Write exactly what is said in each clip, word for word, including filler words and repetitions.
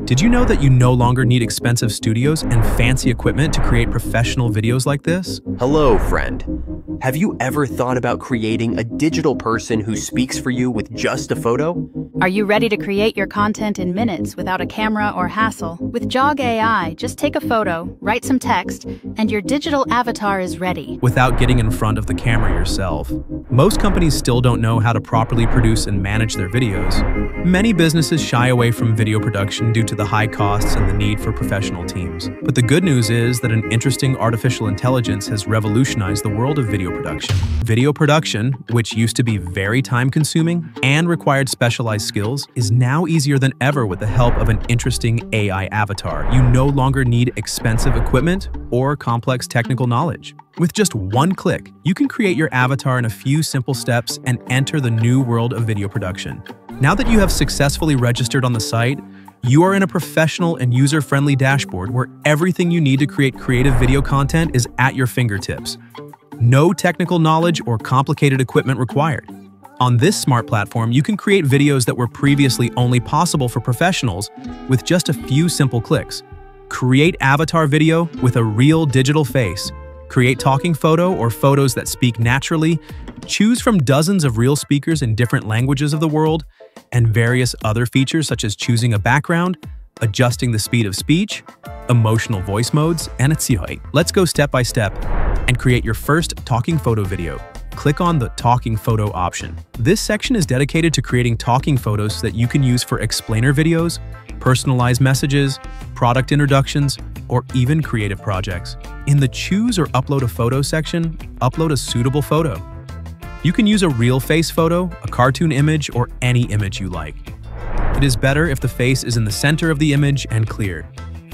Did you know that you no longer need expensive studios and fancy equipment to create professional videos like this? Hello, friend. Have you ever thought about creating a digital person who speaks for you with just a photo? Are you ready to create your content in minutes without a camera or hassle? With Jog A I, just take a photo, write some text, and your digital avatar is ready. Without getting in front of the camera yourself. Most companies still don't know how to properly produce and manage their videos. Many businesses shy away from video production due to the high costs and the need for professional teams. But the good news is that an interesting artificial intelligence has revolutionized the world of video production. Video production, which used to be very time-consuming and required specialized skills, is now easier than ever with the help of an interesting A I avatar. You no longer need expensive equipment or complex technical knowledge. With just one click, you can create your avatar in a few simple steps and enter the new world of video production. Now that you have successfully registered on the site, you are in a professional and user-friendly dashboard where everything you need to create creative video content is at your fingertips. No technical knowledge or complicated equipment required. On this smart platform, you can create videos that were previously only possible for professionals with just a few simple clicks. Create avatar video with a real digital face. Create talking photo or photos that speak naturally. Choose from dozens of real speakers in different languages of the world, and various other features such as choosing a background, adjusting the speed of speech, emotional voice modes, and et cetera. Let's go step by step and create your first talking photo video. Click on the Talking Photo option. This section is dedicated to creating talking photos that you can use for explainer videos, personalized messages, product introductions, or even creative projects. In the Choose or Upload a Photo section, upload a suitable photo. You can use a real face photo, a cartoon image, or any image you like. It is better if the face is in the center of the image and clear.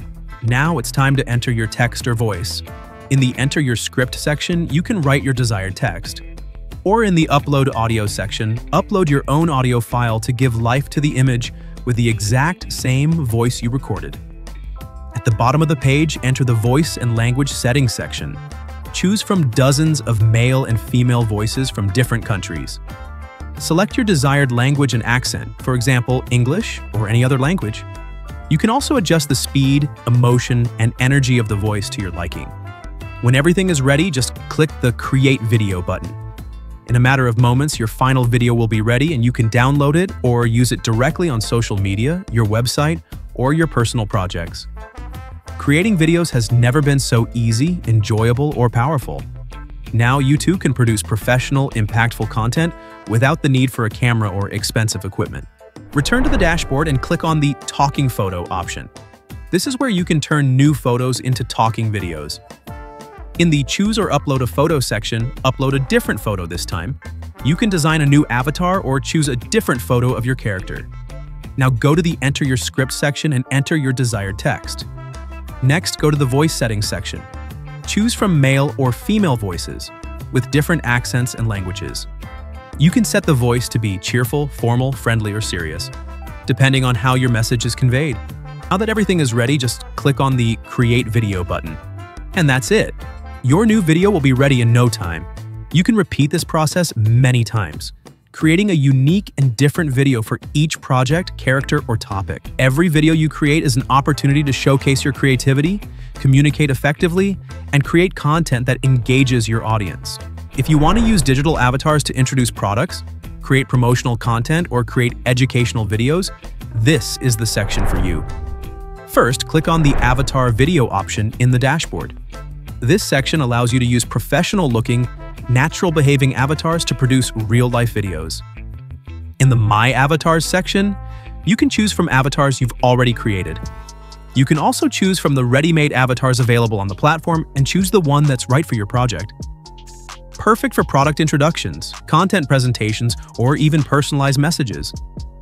Now it's time to enter your text or voice. In the Enter Your Script section, you can write your desired text. Or in the Upload Audio section, upload your own audio file to give life to the image with the exact same voice you recorded. At the bottom of the page, enter the Voice and Language Settings section. Choose from dozens of male and female voices from different countries. Select your desired language and accent, for example, English or any other language. You can also adjust the speed, emotion, and energy of the voice to your liking. When everything is ready, just click the Create Video button. In a matter of moments, your final video will be ready and you can download it or use it directly on social media, your website, or your personal projects. Creating videos has never been so easy, enjoyable, or powerful. Now you too can produce professional, impactful content without the need for a camera or expensive equipment. Return to the dashboard and click on the Talking Photo option. This is where you can turn new photos into talking videos. In the Choose or Upload a Photo section, upload a different photo this time. You can design a new avatar or choose a different photo of your character. Now go to the Enter Your Script section and enter your desired text. Next, go to the Voice Settings section. Choose from male or female voices with different accents and languages. You can set the voice to be cheerful, formal, friendly, or serious, depending on how your message is conveyed. Now that everything is ready, just click on the Create Video button. And that's it. Your new video will be ready in no time. You can repeat this process many times, creating a unique and different video for each project, character, or topic. Every video you create is an opportunity to showcase your creativity, communicate effectively, and create content that engages your audience. If you want to use digital avatars to introduce products, create promotional content, or create educational videos, this is the section for you. First, click on the Avatar Video option in the dashboard. This section allows you to use professional-looking, natural-behaving avatars to produce real-life videos. In the My Avatars section, you can choose from avatars you've already created. You can also choose from the ready-made avatars available on the platform and choose the one that's right for your project. Perfect for product introductions, content presentations, or even personalized messages.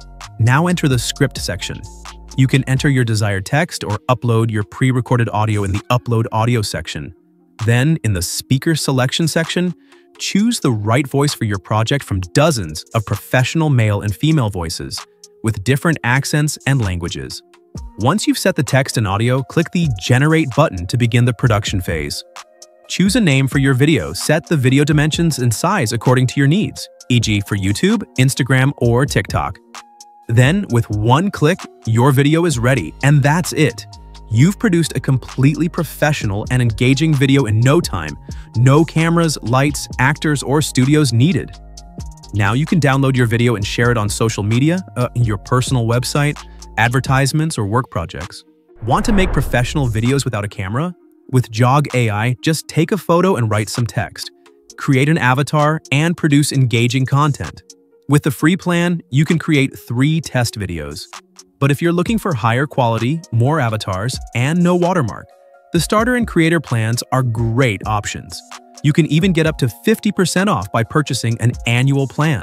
Now enter the Script section. You can enter your desired text or upload your pre-recorded audio in the Upload Audio section. Then, in the Speaker Selection section, choose the right voice for your project from dozens of professional male and female voices with different accents and languages. Once you've set the text and audio, click the Generate button to begin the production phase. Choose a name for your video. Set the video dimensions and size according to your needs, for example for YouTube, Instagram, or TikTok. Then, with one click, your video is ready, and that's it. You've produced a completely professional and engaging video in no time. No cameras, lights, actors, or studios needed. Now you can download your video and share it on social media, uh, your personal website, advertisements, or work projects. Want to make professional videos without a camera? With Jog A I, just take a photo and write some text. Create an avatar and produce engaging content. With the free plan, you can create three test videos. But if you're looking for higher quality, more avatars, and no watermark, the starter and creator plans are great options. You can even get up to fifty percent off by purchasing an annual plan.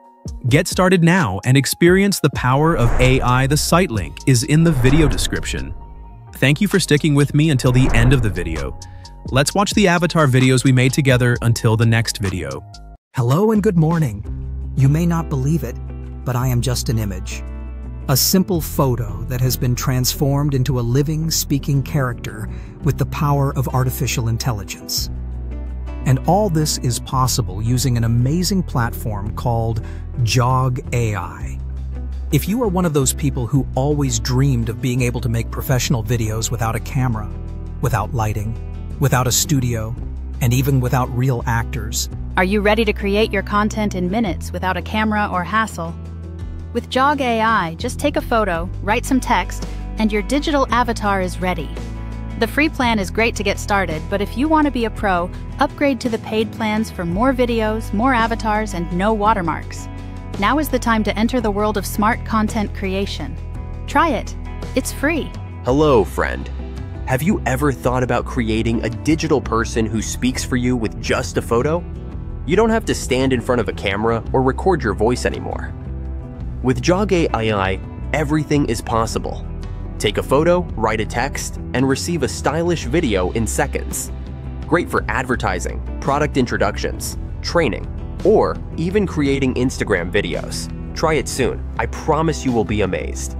Get started now and experience the power of A I. The site link is in the video description. Thank you for sticking with me until the end of the video. Let's watch the avatar videos we made together until the next video. Hello and good morning. You may not believe it, but I am just an image. A simple photo that has been transformed into a living, speaking character with the power of artificial intelligence. And all this is possible using an amazing platform called Jog A I. If you are one of those people who always dreamed of being able to make professional videos without a camera, without lighting, without a studio, and even without real actors, Are you ready to create your content in minutes without a camera or hassle? With Jog A I, just take a photo, write some text, and your digital avatar is ready. The free plan is great to get started, but if you want to be a pro, upgrade to the paid plans for more videos, more avatars, and no watermarks. Now is the time to enter the world of smart content creation. Try it. It's free. Hello, friend. Have you ever thought about creating a digital person who speaks for you with just a photo? You don't have to stand in front of a camera or record your voice anymore. With Jog A I, everything is possible. Take a photo, write a text, and receive a stylish video in seconds. Great for advertising, product introductions, training, or even creating Instagram videos. Try it soon. I promise you will be amazed.